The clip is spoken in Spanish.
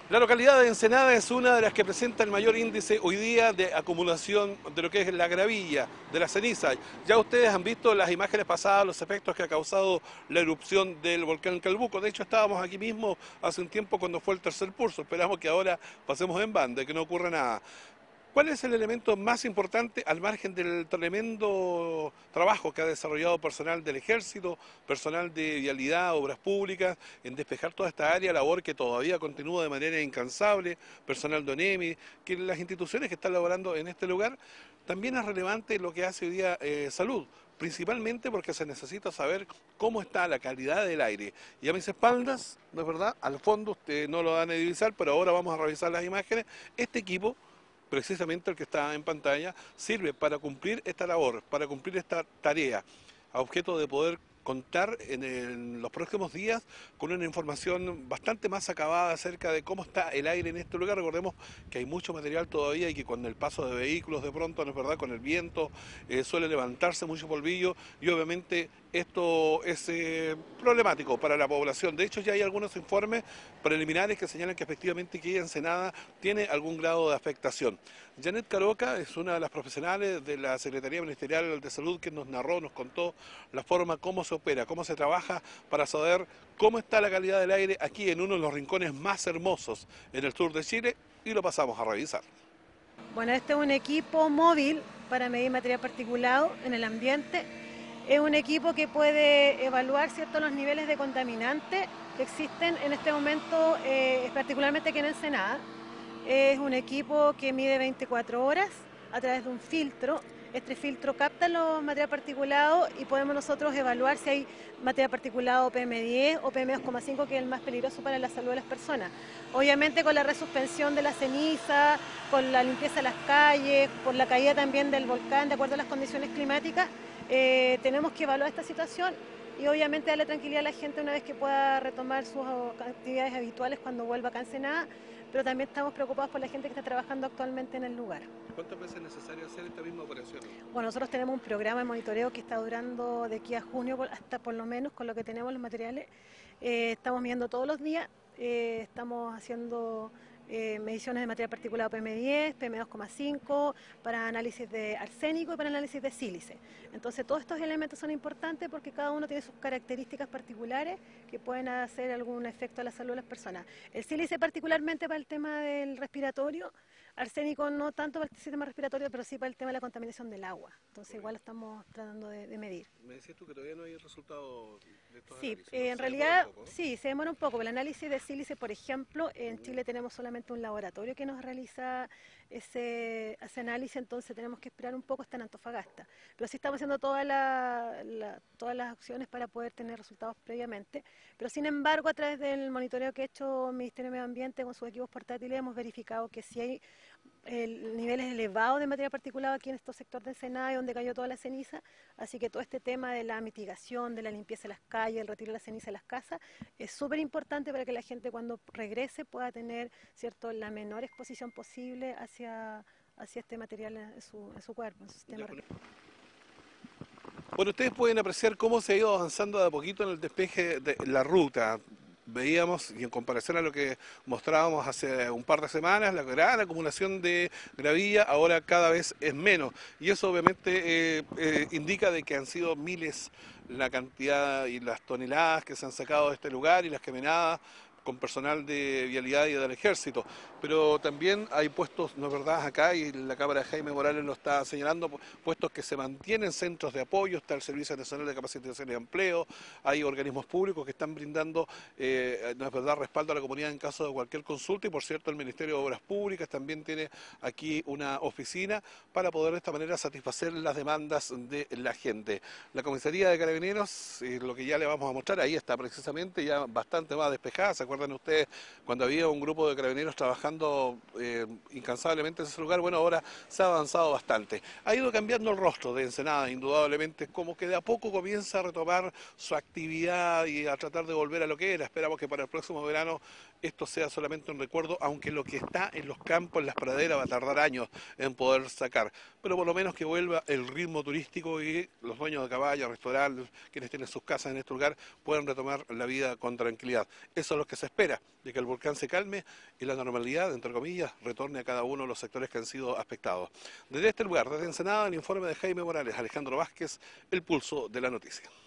La localidad de Ensenada es una de las que presenta el mayor índice hoy día de acumulación de lo que es la gravilla, de la ceniza. Ya ustedes han visto las imágenes pasadas, los efectos que ha causado la erupción del volcán Calbuco. De hecho, estábamos aquí mismo hace un tiempo cuando fue el tercer pulso. Esperamos que ahora pasemos en banda y que no ocurra nada. ¿Cuál es el elemento más importante al margen del tremendo trabajo que ha desarrollado personal del Ejército, personal de vialidad, obras públicas, en despejar toda esta área, labor que todavía continúa de manera incansable, personal de ONEMI, que las instituciones que están laborando en este lugar? También es relevante lo que hace hoy día salud, principalmente porque se necesita saber cómo está la calidad del aire. Y a mis espaldas, ¿no es verdad? Al fondo, ustedes no lo van a divisar, pero ahora vamos a revisar las imágenes. Este equipo, precisamente el que está en pantalla, sirve para cumplir esta labor, para cumplir esta tarea, a objeto de poder contar en los próximos días con una información bastante más acabada acerca de cómo está el aire en este lugar. Recordemos que hay mucho material todavía y que con el paso de vehículos de pronto, no es verdad, con el viento suele levantarse mucho polvillo y obviamente esto es problemático para la población. De hecho, ya hay algunos informes preliminares que señalan que efectivamente que Ensenada tiene algún grado de afectación. Janet Caroca es una de las profesionales de la Secretaría Ministerial de Salud que nos narró, nos contó la forma cómo se opera, cómo se trabaja para saber cómo está la calidad del aire aquí en uno de los rincones más hermosos en el sur de Chile y lo pasamos a revisar. Bueno, este es un equipo móvil para medir material particulado en el ambiente. Es un equipo que puede evaluar ciertos los niveles de contaminantes que existen en este momento, particularmente aquí en Ensenada. Es un equipo que mide 24 horas a través de un filtro. Este filtro capta los materiales particulados y podemos nosotros evaluar si hay material particulado PM10 o PM2,5, que es el más peligroso para la salud de las personas. Obviamente con la resuspensión de la ceniza, con la limpieza de las calles, por la caída también del volcán, de acuerdo a las condiciones climáticas, tenemos que evaluar esta situación y obviamente darle tranquilidad a la gente una vez que pueda retomar sus actividades habituales cuando vuelva a Ensenada, pero también estamos preocupados por la gente que está trabajando actualmente en el lugar. ¿Cuántas veces es necesario hacer esta misma operación? Bueno, nosotros tenemos un programa de monitoreo que está durando de aquí a junio hasta por lo menos con lo que tenemos los materiales. Estamos midiendo todos los días, estamos haciendo mediciones de material particulado PM10, PM2,5, para análisis de arsénico y para análisis de sílice. Entonces todos estos elementos son importantes porque cada uno tiene sus características particulares que pueden hacer algún efecto a la salud de las personas. El sílice particularmente para el tema del respiratorio, arsénico no tanto para el sistema respiratorio, pero sí para el tema de la contaminación del agua. Entonces igual lo estamos tratando de medir. Me decías tú que todavía no hay resultados de estos Sí, análisis, ¿no? en Se demora un realidad poco, ¿no? sí, se demora un poco. El análisis de sílice, por ejemplo, en Chile tenemos solamente un laboratorio que nos realiza ese análisis, entonces tenemos que esperar un poco hasta en Antofagasta. Pero sí estamos haciendo todas las acciones para poder tener resultados previamente. Pero sin embargo, a través del monitoreo que ha hecho el Ministerio de Medio Ambiente con sus equipos portátiles, hemos verificado que sí hay niveles elevados de material particulado aquí en estos sectores de Ensenada, donde cayó toda la ceniza, así que todo este tema de la mitigación, de la limpieza de las calles, el retiro de la ceniza de las casas, es súper importante para que la gente cuando regrese pueda tener, ¿cierto?, la menor exposición posible hacia este material en su cuerpo, en su sistema respiratorio. Bueno, ustedes pueden apreciar cómo se ha ido avanzando de a poquito en el despeje de la ruta. Veíamos, y en comparación a lo que mostrábamos hace un par de semanas, la gran acumulación de gravilla ahora cada vez es menos. Y eso obviamente indica de que han sido miles la cantidad y las toneladas que se han sacado de este lugar y las caminadas con personal de vialidad y del ejército, pero también hay puestos, no es verdad, acá, y la Cámara de Jaime Morales lo está señalando, puestos que se mantienen, centros de apoyo, está el Servicio Nacional de Capacitación y Empleo, hay organismos públicos que están brindando, no es verdad, respaldo a la comunidad en caso de cualquier consulta, y por cierto el Ministerio de Obras Públicas también tiene aquí una oficina para poder de esta manera satisfacer las demandas de la gente. La Comisaría de Carabineros, lo que ya le vamos a mostrar, ahí está precisamente ya bastante más despejada. ¿Se acuerdan ustedes cuando había un grupo de carabineros trabajando incansablemente en ese lugar? Bueno, ahora se ha avanzado bastante. Ha ido cambiando el rostro de Ensenada, indudablemente, como que de a poco comienza a retomar su actividad y a tratar de volver a lo que era. Esperamos que para el próximo verano esto sea solamente un recuerdo, aunque lo que está en los campos, en las praderas, va a tardar años en poder sacar. Pero por lo menos que vuelva el ritmo turístico y los dueños de caballos, restaurantes, quienes tienen sus casas en este lugar, puedan retomar la vida con tranquilidad. Eso es lo que se espera, de que el volcán se calme y la normalidad, entre comillas, retorne a cada uno de los sectores que han sido afectados. Desde este lugar, desde Ensenada, el informe de Jaime Morales, Alejandro Vázquez, El Pulso de la Noticia.